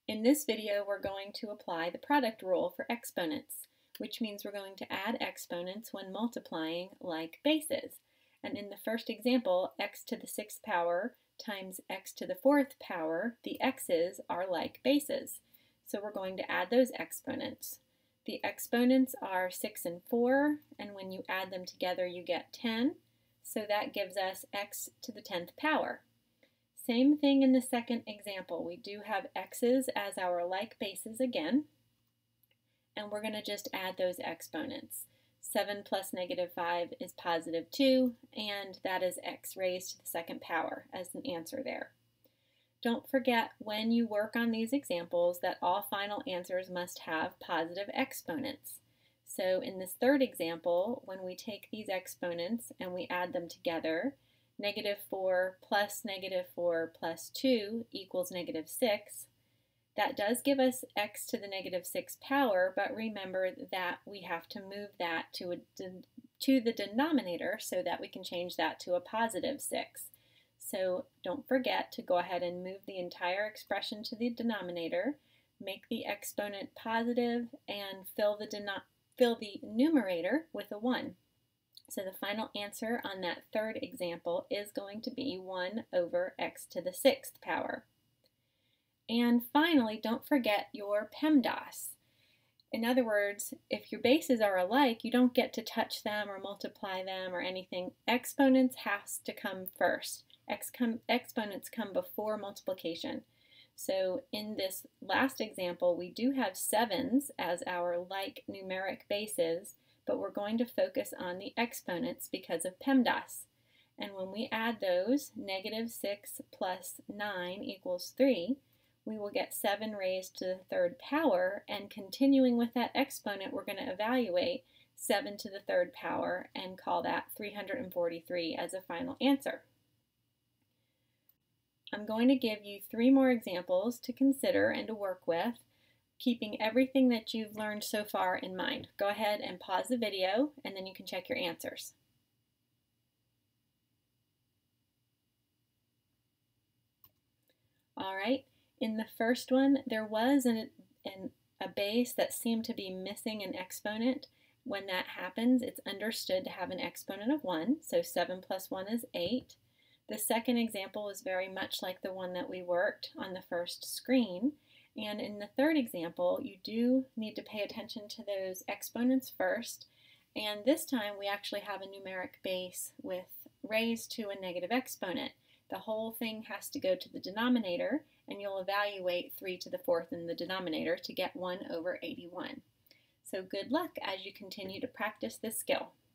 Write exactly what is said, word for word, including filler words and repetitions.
In this video, we're going to apply the product rule for exponents, which means we're going to add exponents when multiplying like bases. And in the first example, x to the sixth power times x to the fourth power, the x's are like bases. So we're going to add those exponents. The exponents are six and four, and when you add them together you get ten. So that gives us x to the tenth power. Same thing in the second example. We do have x's as our like bases again, and we're going to just add those exponents. seven plus negative five is positive two, and that is x raised to the second power as an answer there. Don't forget when you work on these examples that all final answers must have positive exponents. So in this third example, when we take these exponents and we add them together, negative four plus negative four plus two equals negative six. That does give us x to the negative sixth power, but remember that we have to move that to, a, to the denominator so that we can change that to a positive six. So don't forget to go ahead and move the entire expression to the denominator, make the exponent positive, and fill the, fill the numerator with a one. So the final answer on that third example is going to be one over x to the sixth power. And finally, don't forget your PEMDAS. In other words, if your bases are alike, you don't get to touch them or multiply them or anything. Exponents has to come first. Ex come, exponents come before multiplication. So in this last example, we do have sevens as our like numeric bases, but we're going to focus on the exponents because of PEMDAS. And when we add those, negative six plus nine equals three, we will get seven raised to the third power, and continuing with that exponent, we're going to evaluate seven to the third power and call that three hundred forty-three as a final answer. I'm going to give you three more examples to consider and to work with, keeping everything that you've learned so far in mind. Go ahead and pause the video and then you can check your answers. All right, in the first one, there was an, an, a base that seemed to be missing an exponent. When that happens, it's understood to have an exponent of one, so seven plus one is eight. The second example is very much like the one that we worked on the first screen. And in the third example, you do need to pay attention to those exponents first. And this time we actually have a numeric base with raised to a negative exponent. The whole thing has to go to the denominator, and you'll evaluate three to the fourth in the denominator to get one over eighty-one. So good luck as you continue to practice this skill.